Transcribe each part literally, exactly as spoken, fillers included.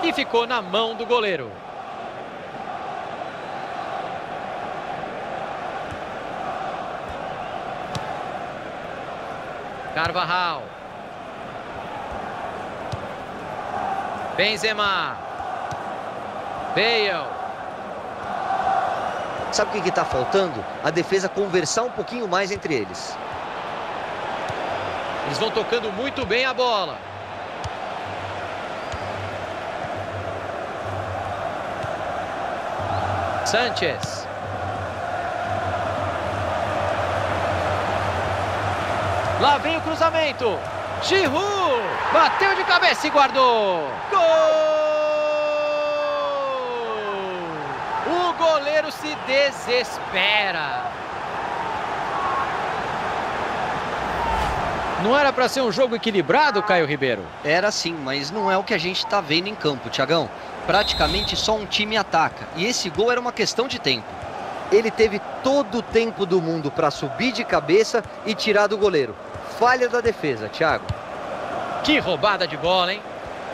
e ficou na mão do goleiro. Carvajal. Benzema. Bale. Sabe o que está faltando? A defesa conversar um pouquinho mais entre eles. Eles vão tocando muito bem a bola. Sanchez. Lá vem o cruzamento. Giroud. Bateu de cabeça e guardou. Gol! O goleiro se desespera. Não era para ser um jogo equilibrado, Caio Ribeiro? Era sim, mas não é o que a gente está vendo em campo, Thiagão. Praticamente só um time ataca. E esse gol era uma questão de tempo. Ele teve todo o tempo do mundo para subir de cabeça e tirar do goleiro. Falha da defesa, Thiago. Que roubada de bola, hein?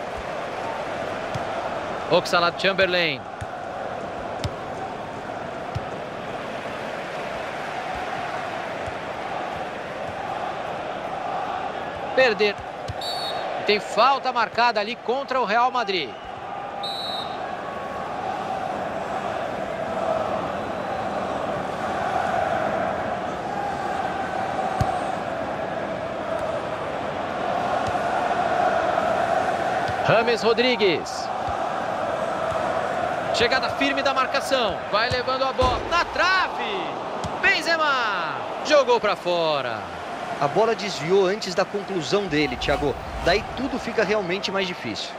Oxlade-Chamberlain. Perder. Tem falta marcada ali contra o Real Madrid. James Rodrigues. Chegada firme da marcação. Vai levando a bola na trave. Benzema. Jogou para fora. A bola desviou antes da conclusão dele, Thiago. Daí tudo fica realmente mais difícil.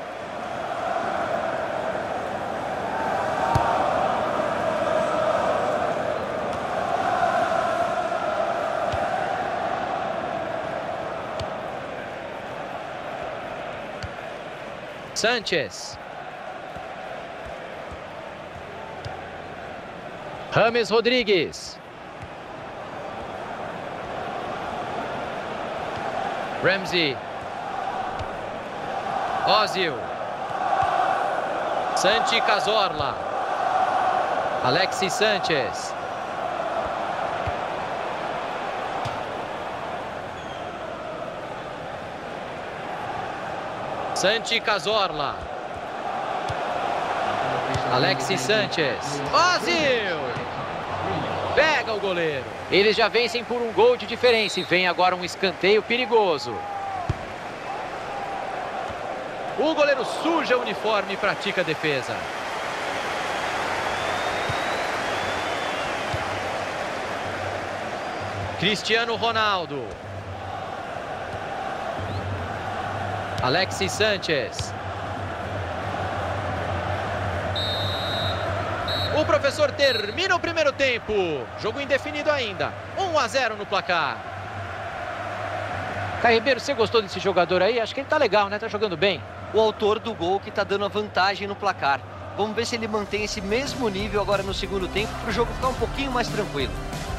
Sanchez. James Rodrigues. Ramsey. Ozil. Santi Cazorla. Alexis Sanchez. Santi Cazorla. Alexis Sanchez. Ozil. Pega o goleiro. Eles já vencem por um gol de diferença e vem agora um escanteio perigoso. O goleiro suja o uniforme e pratica a defesa. Cristiano Ronaldo. Alexis Sanchez. O professor termina o primeiro tempo. Jogo indefinido ainda. um a zero no placar. Caio Ribeiro, você gostou desse jogador aí? Acho que ele tá legal, né? Tá jogando bem. O autor do gol que tá dando a vantagem no placar. Vamos ver se ele mantém esse mesmo nível agora no segundo tempo para o jogo ficar um pouquinho mais tranquilo.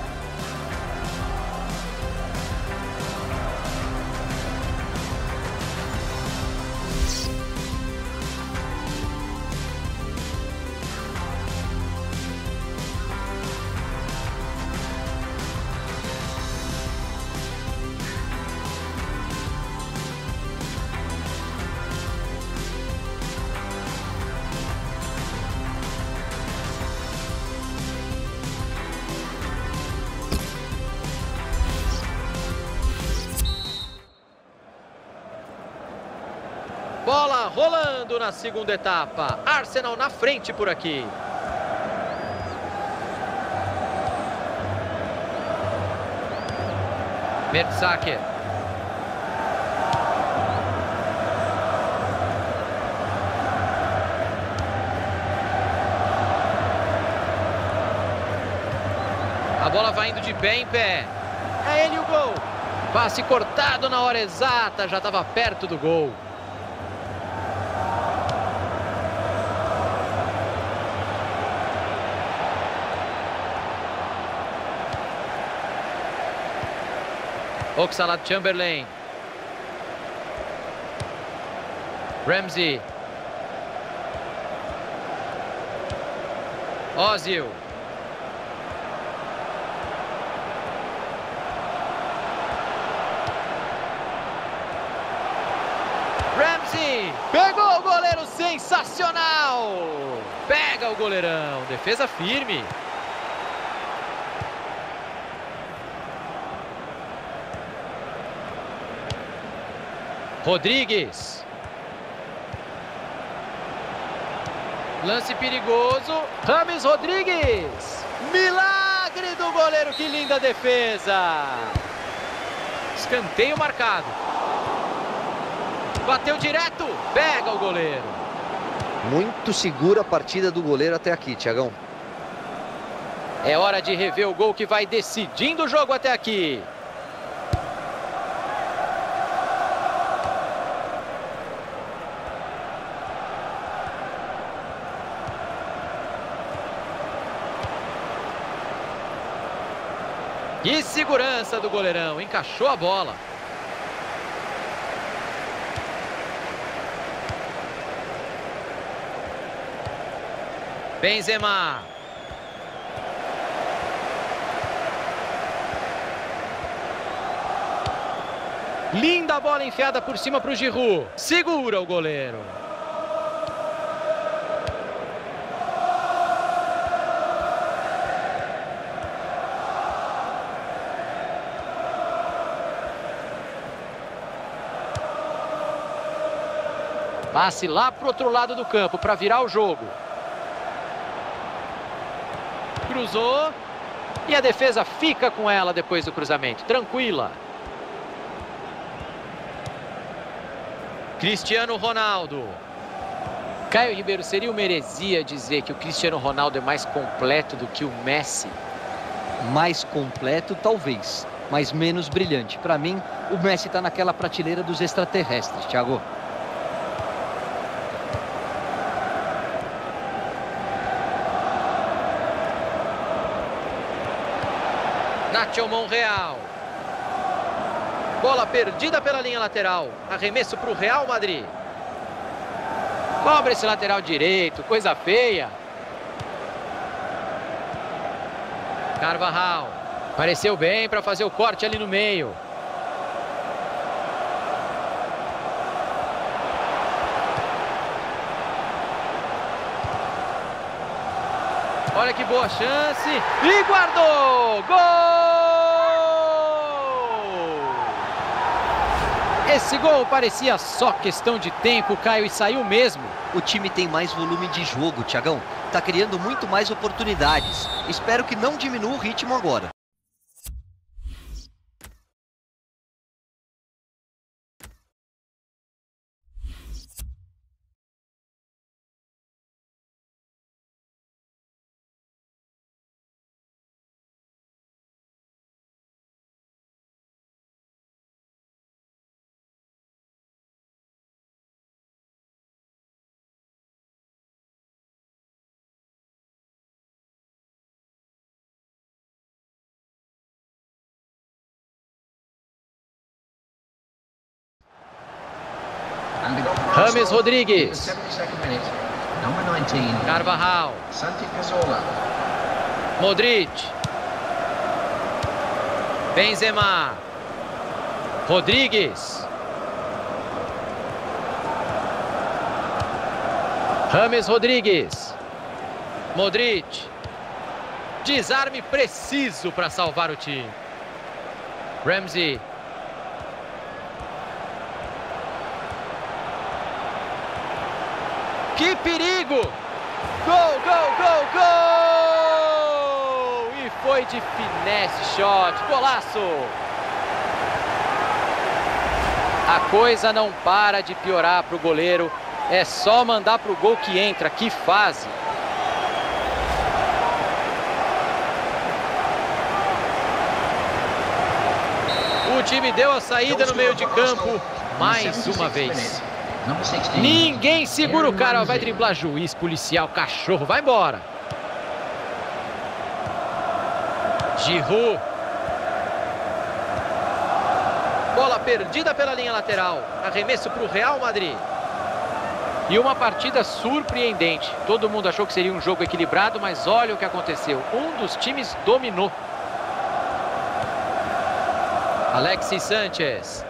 Bola rolando na segunda etapa. Arsenal na frente por aqui. Mertesacker. A bola vai indo de pé em pé. É ele o gol. Passe cortado na hora exata. Já estava perto do gol. Oxlade-Chamberlain. Ramsey. Ozil. Ramsey. Pegou o goleiro, sensacional. Pega o goleirão, defesa firme. Rodrigues. Lance perigoso. James Rodrigues. Milagre do goleiro, que linda defesa. Escanteio marcado. Bateu direto. Pega o goleiro. Muito segura a partida do goleiro até aqui, Thiagão. É hora de rever o gol que vai decidindo o jogo até aqui. Que segurança do goleirão, encaixou a bola. Benzema. Linda bola enfiada por cima para o Giroud. Segura o goleiro. Passe lá para o outro lado do campo para virar o jogo. Cruzou. E a defesa fica com ela depois do cruzamento. Tranquila. Cristiano Ronaldo. Caio Ribeiro, seria uma heresia dizer que o Cristiano Ronaldo é mais completo do que o Messi? Mais completo, talvez, mas menos brilhante. Para mim, o Messi está naquela prateleira dos extraterrestres, Thiago. Nacho Monreal. Bola perdida pela linha lateral. Arremesso para o Real Madrid. Cobra esse lateral direito. Coisa feia. Carvajal. Apareceu bem para fazer o corte ali no meio. Olha que boa chance. E guardou! Gol! Esse gol parecia só questão de tempo, Caio, e saiu mesmo. O time tem mais volume de jogo, Thiagão. Tá criando muito mais oportunidades. Espero que não diminua o ritmo agora. James Rodrigues. Carvajal. Modric. Benzema. Rodrigues. James Rodrigues. Modric. Desarme preciso para salvar o time. Ramsey. Que perigo! Gol, gol, gol, gol! E foi de finesse shot. Golaço! A coisa não para de piorar para o goleiro. É só mandar para o gol que entra. Que fase! O time deu a saída no meio de campo mais uma vez. Ninguém segura o cara, vai driblar juiz, policial, cachorro, vai embora. Giroud. Bola perdida pela linha lateral. Arremesso para o Real Madrid. E uma partida surpreendente. Todo mundo achou que seria um jogo equilibrado, mas olha o que aconteceu. Um dos times dominou. Alexis Sánchez.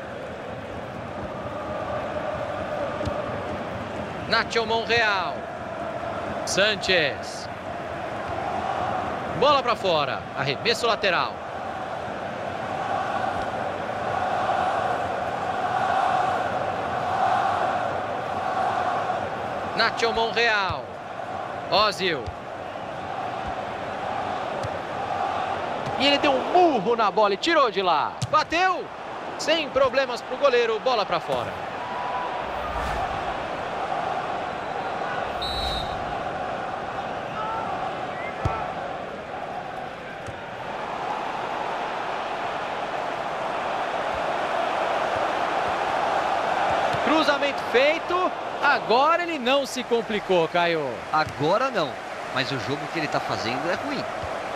Nacho Monreal. Sánchez. Bola para fora. Arremesso lateral. Nacho Monreal. Ozil. E ele deu um murro na bola e tirou de lá. Bateu. Sem problemas para o goleiro. Bola para fora. Cruzamento feito. Agora ele não se complicou, Caio. Agora não. Mas o jogo que ele está fazendo é ruim.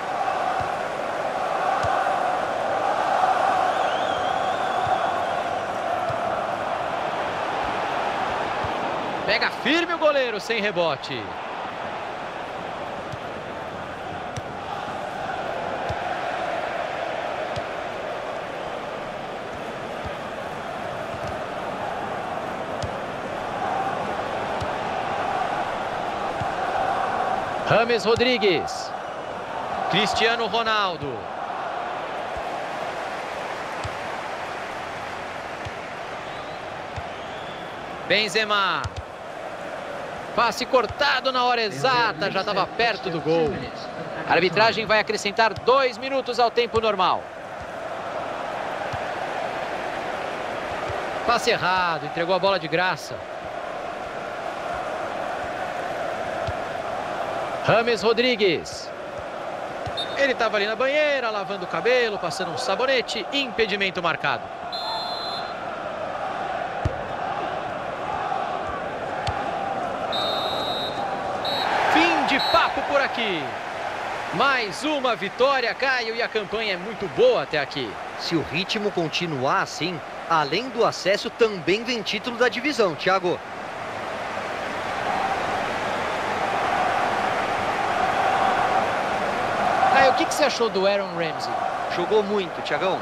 Pega firme o goleiro sem rebote. James Rodrigues. Cristiano Ronaldo. Benzema. Passe cortado na hora exata, já estava perto do gol. A arbitragem vai acrescentar dois minutos ao tempo normal. Passe errado, entregou a bola de graça. James Rodrigues. Ele estava ali na banheira, lavando o cabelo, passando um sabonete. Impedimento marcado. Fim de papo por aqui. Mais uma vitória, Caio, e a campanha é muito boa até aqui. Se o ritmo continuar assim, além do acesso, também vem título da divisão, Thiago. O que, que você achou do Aaron Ramsey? Jogou muito, Thiagão.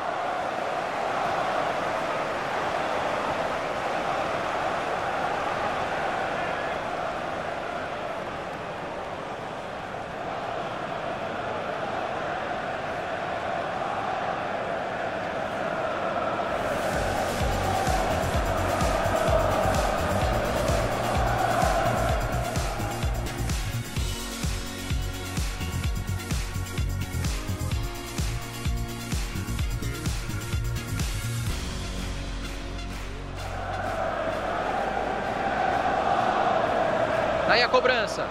Aí a cobrança.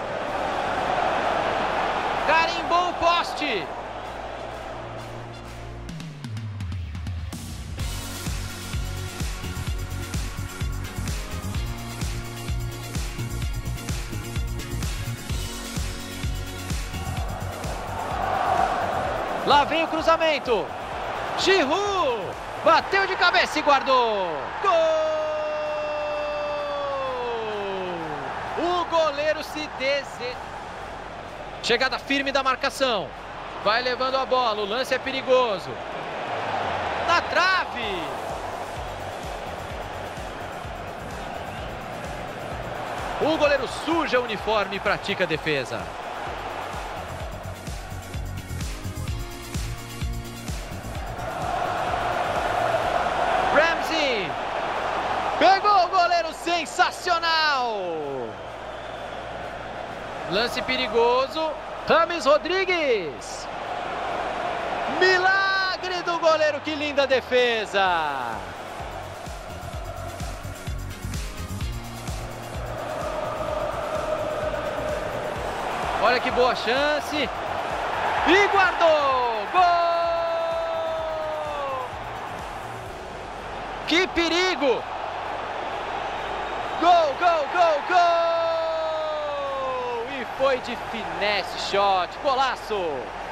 Carimbou o poste. Lá vem o cruzamento. Giroud bateu de cabeça e guardou. Gol! O goleiro se deseja. Chegada firme da marcação. Vai levando a bola. O lance é perigoso. Na trave. O goleiro suja o uniforme e pratica a defesa. Ramsey. Pegou o goleiro, sensacional. Lance perigoso. James Rodrigues. Milagre do goleiro, que linda defesa. Olha que boa chance. E guardou. Gol! Que perigo. Gol, gol, gol, gol! E foi de finesse shot. Golaço!